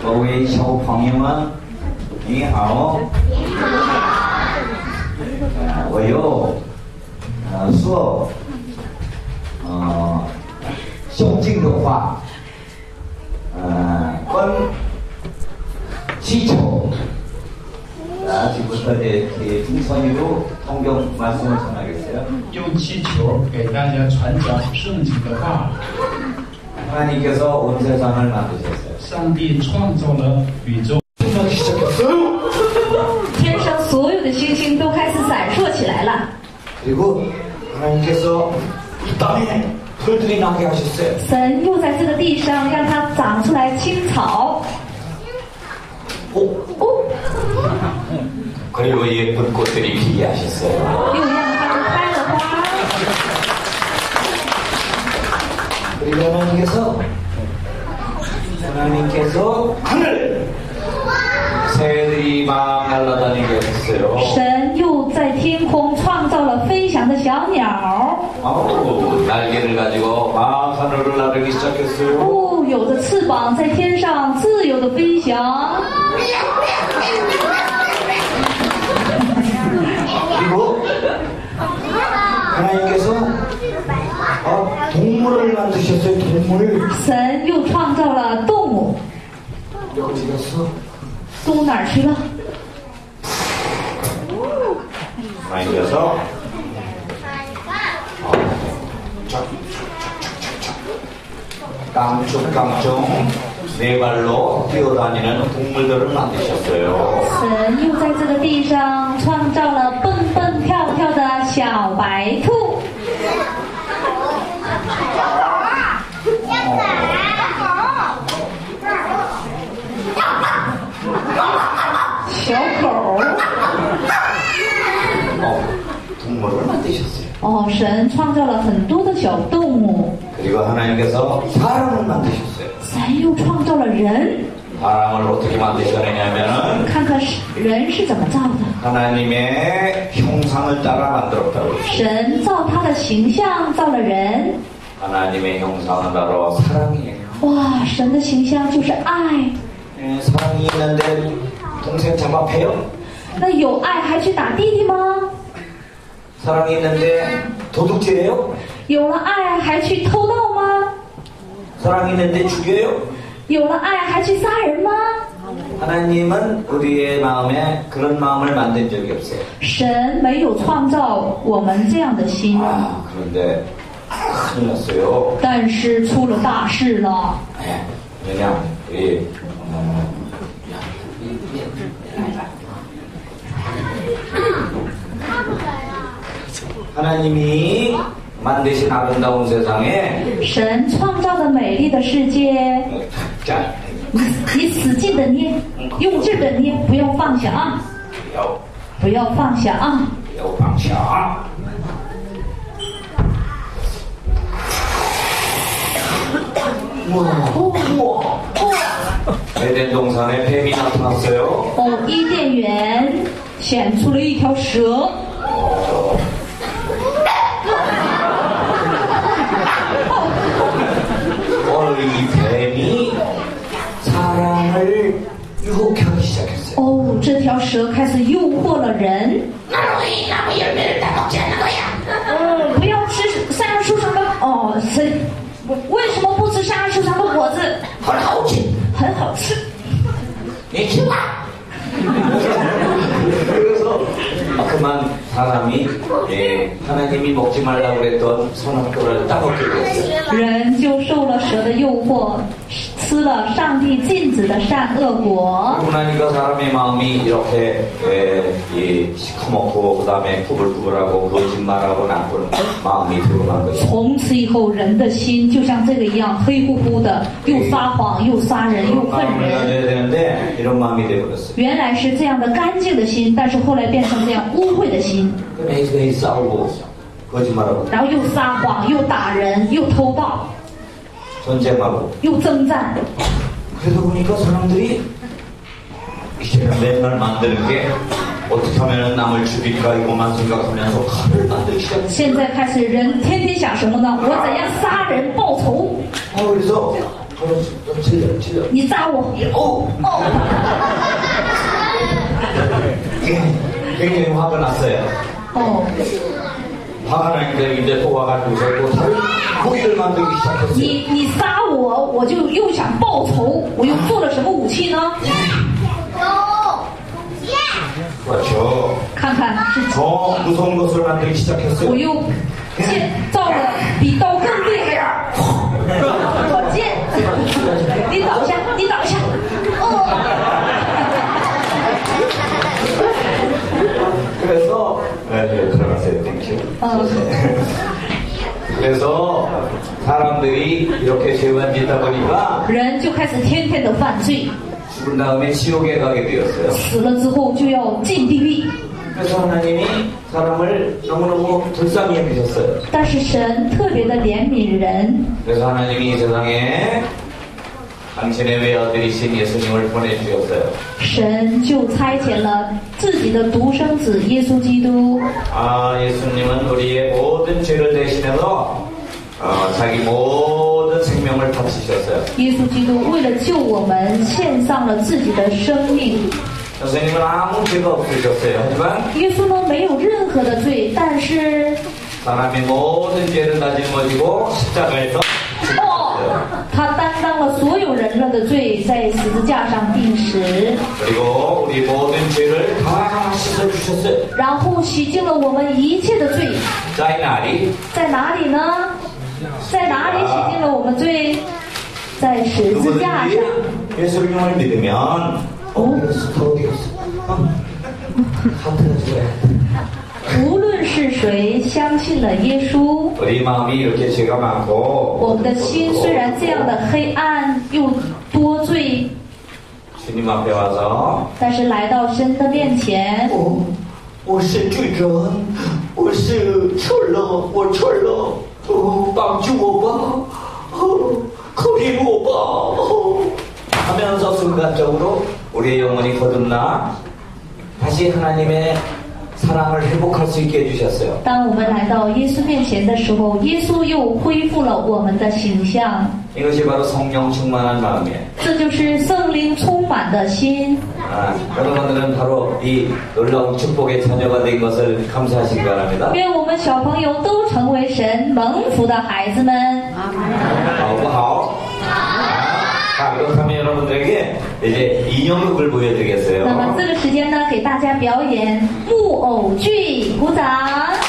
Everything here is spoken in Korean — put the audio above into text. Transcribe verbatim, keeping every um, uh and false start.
各位小朋友们，你好。呃、我有呃说呃胸襟的话，呃跟기초 아직부터 이제 중선이로 성경 말씀을 전하겠어요. 用气球给大家传讲圣经的话。 하나님께서 온 세상을 만드셨어요. 上帝创造了宇宙。 天上所有的星星都开始闪烁起来了。 그리고 하나님께서 이 땅에 풀들이 나게 하셨어요. 神又在这个地上让它长出来青草。 오. 오. 그리고 예쁜 꽃들이 피게 하셨어요. 又让它们开了花。 그리고 하나님께서 하나님께서 하늘 새들이 막 날아다니게 했어요. 神又在天空创造了飞翔的小鸟。 아우, 날개를 가지고 막 하늘을 나르기 시작했어요. 哦，有着翅膀在天上自由的飞翔。 그리고 하나님께서 어, 동물을 만드셨어요. 동물. 神又创造了动物。 어디 갔어? 动物哪儿去了？ 하나님께서 깡충깡충 네 발로 뛰어다니는 동물들을 만드셨어요. 神又在这个地上创造了蹦蹦跳跳的小白兔。 小狗。 어, 동물을 만드셨어요. 哦，神创造了很多的小动物。 그리고 하나님께서 사람을 만드셨어요. 神又创造了人。 사람을 어떻게 만드셨느냐면은 看看人是怎么造的。 하나님의 형상을 따라 만들었다고. 神照他的形象造了人。 하나님의 형상은 바로 사랑이에요. 哇，神的形象就是爱。 예, 사랑이 있는데 동생 잡아패요? 那有爱还去打弟弟吗？ 사랑이 있는데 도둑질해요? 有了爱还去偷盗吗？ 사랑이 있는데 죽여요? 有了爱还去杀人吗？ 하나님은 우리의 마음에 그런 마음을 만든 적이 없어요. 神没有创造我们这样的心。 아, 그런데 큰일 났어요. 但是出了大事了。 네, 왜냐, 이, 어, 하나님이 만드신 아름다운 세상에 神创造的美丽的世界， 자, 你使劲的捏，用劲的捏，不要放下啊！ 요, 不要放下啊！ 요 방샤. 우와, 우와. 에덴 동산에 뱀이 나타났어요. 哦，伊甸园显出了一条蛇。 어, 이 뱀이 사랑을 유혹하기 시작했어요. 哦，这条蛇开始诱惑了人。 嗯，不要吃山上树上的哦，谁？为什么不吃山上树上的果子？ 很好吃， 很好吃。 你吃吧。 그래서 그만 사람이 예, 하나님이 먹지 말라고 그랬던 선악과를 따먹게 됐어요. 人就受了蛇的诱惑，吃了上帝禁止的善恶果。 그러니까 사람의 마음이 이렇게 예, 예, 시커멓고 그 다음에 구불구불하고 거짓말하고 나쁜 마음이 드러난 거예요. 从此以后，人的心就像这个一样，黑乎乎的，又撒谎，又杀人，又 그런 恨 마음을 人。 가져야 되는데 이런 마음이 되어버렸어요. 原来是这样的干净的心，但是后来变成这样污秽的心， 매일매일 싸우고 거짓말하고 然后又撒谎，又打人，又偷盗， 전쟁하고 又征战。 그러다 보니까 사람들이 이제는 맨날 만드는 게 어떻게 하면 남을 죽일까 이것만 생각하면서 칼을 만들기 시작했어요. 现在开始，人天天想什么呢？我怎样杀人报仇？ 어, 그래서 너 찔려, 찔려. 你扎我， 어! 哦， 이게 굉장히 화가 났어요. 哦， 화가 나니까 이제 또 와가지고서 또 다른 고기를 만들기 시작했어요. 你你杀我，我就又想报仇，我又做了什么武器呢？ 그렇죠. 看看是， 더 무서운 것을 만들기 我 시작했어요. 又建造了比刀更厉害的火箭。你倒下，你倒下。哦， 그래서 네, 네, 들어가세요. 땡큐. 어. 그래서 사람들이 이렇게 죄만 짓다 보니까 人就开始天天的犯罪， 죽은 다음에 지옥에 가게 되었어요. 死了之后就要进地狱。 그래서 하나님이 사람을 너무너무 불쌍히 여기셨어요. 但是神特别的怜悯人， 그래서 하나님이 이 세상에 당신의 외아들이신 예수님을 보내주셨어요. 神就差遣了自己的独生子耶稣基督。 아, 예수님은 우리의 모든 죄를 대신해서 어, 자기 모든 생명을 바치셨어요. 耶稣基督为了救我们，献上了自己的生命。 선생님은 아무 죄가 없으셨어요. 하지만 耶稣呢没有任何的罪，但是 사람의 모든 죄를 다 짊어지고 십자가에서 哦，他担当了所有人类的罪，在十字架上钉死， 그리고 우리 모든 죄를 다 씻어주셨어요. 然后洗净了我们一切的罪。 자, 이 날이 在哪里呢？在哪里洗净了我们罪？在十字架上。 누구든지 예수님을 믿으면 어? 그래서 더 어디 갔어? 어? 하트가 좋아요. 无论是谁相信了耶稣， 우리 마음이 이렇게 죄가 많고 我们的心虽然这样的黑暗又多罪， 주님 앞에 와서 但是来到神的面前， 어, 我是罪人，我是错了，我错了，哦，帮助我吧，哦，可怜我吧，哦，하면서 순간적으로 우리의 영혼이 거듭나 다시 하나님의 사랑을 회복할 수 있게 해주셨어요. 当我们来到耶稣面前的时候，耶稣又恢复了我们的形象。 이것이 바로 성령 충만한 마음이에요. 这就是圣灵充满的心。 아, 여러분들은 바로 이 놀라운 축복의 자녀가 된 것을 감사하시기 바랍니다. 愿我们小朋友都成为神蒙福的孩子们。 好不好? 자, 그렇다면 여러분들에게 이제 인형극을 보여드리겠어요. 那么这个时间呢，给大家表演木偶剧，鼓掌。